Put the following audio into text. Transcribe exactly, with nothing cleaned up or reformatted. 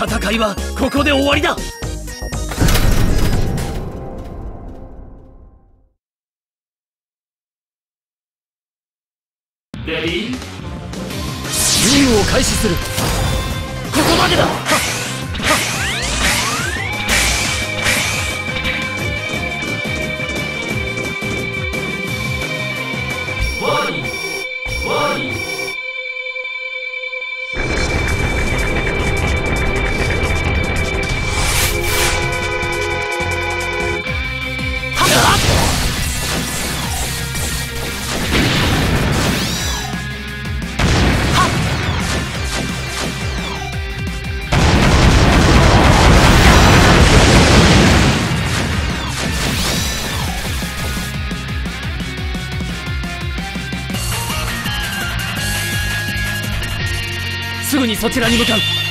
戦いはここで終わりだ。レディー、任務を開始する。ここまでだ。ワーニング、ワーニング。すぐにそちらに向かう。